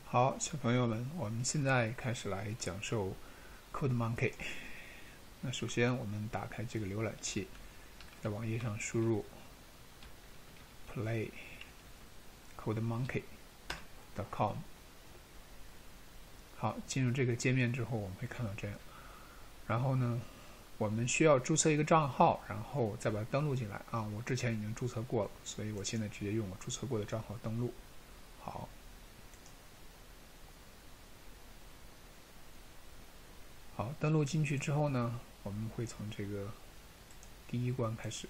好，小朋友们，我们现在开始来讲授 CodeMonkey。那首先，我们打开这个浏览器，在网页上输入 play.codemonkey.com。好，进入这个界面之后，我们会看到这样。然后呢，我们需要注册一个账号，然后再把它登录进来啊。我之前已经注册过了，所以我现在直接用我注册过的账号登录。好。好，登录进去之后呢，我们会从这个第一关开始。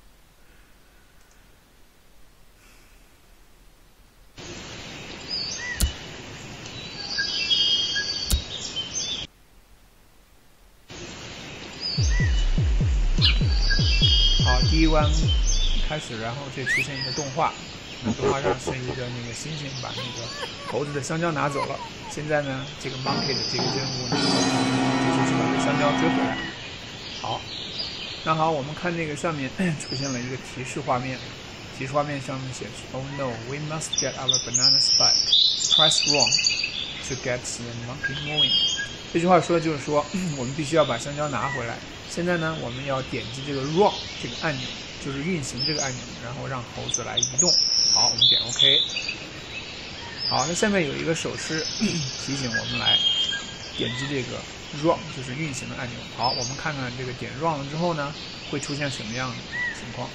好，第一关开始，然后这出现一个动画，那动画上是一个那个猩猩把那个猴子的香蕉拿走了。现在呢，这个 monkey 的这个任务呢，就是把这香蕉追回来。好，那好，我们看这个上面出现了一个提示画面，提示画面上面写着 "Oh no, we must get our banana spike. Press wrong to get the monkey moving." 这句话说的就是说，我们必须要把香蕉拿回来。现在呢，我们要点击这个 wrong 这个按钮，就是运行这个按钮，然后让猴子来移动。好，我们点 OK。好，那下面有一个手势提醒我们来点击这个 run， 就是运行的按钮。好，我们看看这个点 run 了之后呢，会出现什么样的情况。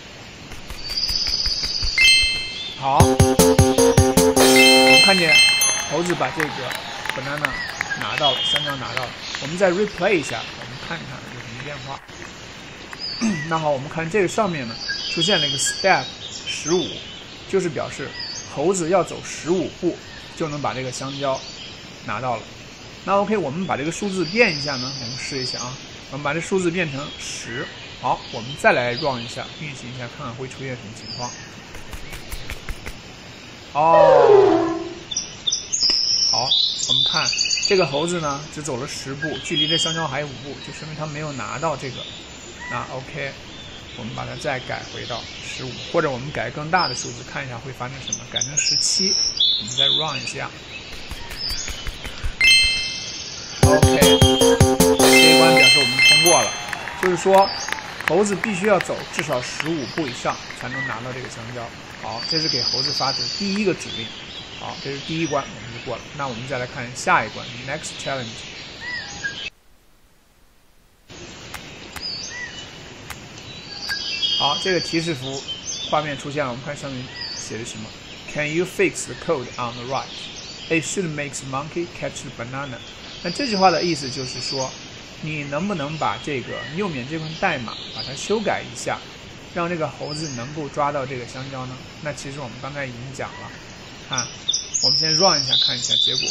好，我们看见猴子把这个 banana 拿到了，香蕉拿到了。我们再 replay 一下，我们看一看有什么变化。那好，我们看这个上面呢，出现了一个 step 15，就是表示猴子要走15步就能把这个香蕉拿到了。那 OK， 我们把这个数字变一下呢，我们试一下啊。我们把这数字变成10。好，我们再来 run 一下，运行一下，看看会出现什么情况。哦，好，我们看这个猴子呢，只走了10步，距离这香蕉还有5步，就说明他没有拿到这个。那 OK， 我们把它再改回到15，或者我们改更大的数字，看一下会发生什么。改成17，我们再 run 一下。OK， 这一关表示我们通过了，就是说猴子必须要走至少15步以上才能拿到这个香蕉。好，这是给猴子发的第一个指令。好，这是第一关，我们就过了。那我们再来看下一关 ，Next Challenge。好，这个提示符画面出现了，我们看上面写的什么 ？Can you fix the code on the right? It should make the monkey catch the banana. 那这句话的意思就是说，你能不能把这个右面这份代码把它修改一下，让这个猴子能够抓到这个香蕉呢？那其实我们刚才已经讲了，看，我们先 run 一下，看一下结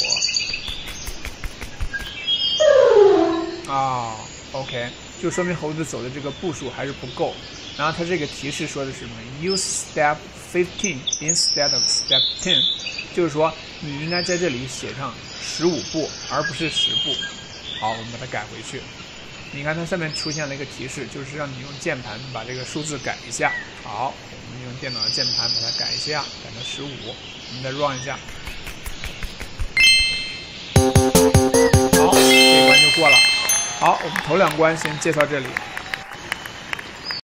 果。啊 ，OK， 就说明猴子走的这个步数还是不够。然后它这个提示说的是什么 ？Use step 15 instead of step 10， 就是说你应该在这里写上15步，而不是10步。好，我们把它改回去。你看它上面出现了一个提示，就是让你用键盘把这个数字改一下。好，我们用电脑的键盘把它改一下，改成15。我们再 run 一下。好，这一关就过了。好，我们头2关先介绍这里。